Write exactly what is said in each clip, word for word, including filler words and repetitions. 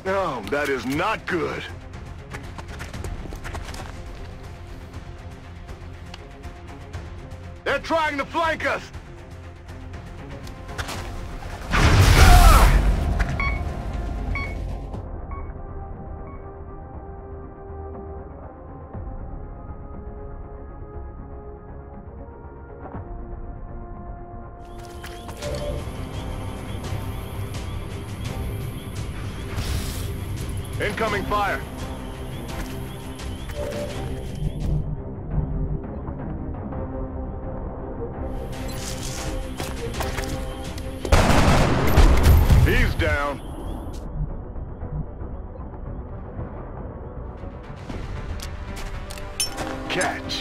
No, that is not good. They're trying to flank us! Incoming fire! He's down. Catch.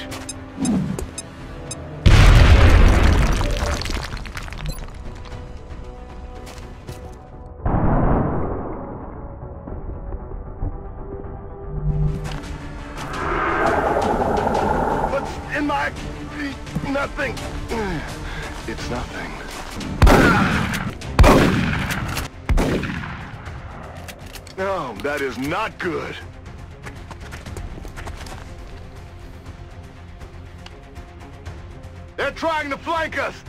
What's in my... nothing. It's nothing. No, that is not good. They're trying to flank us!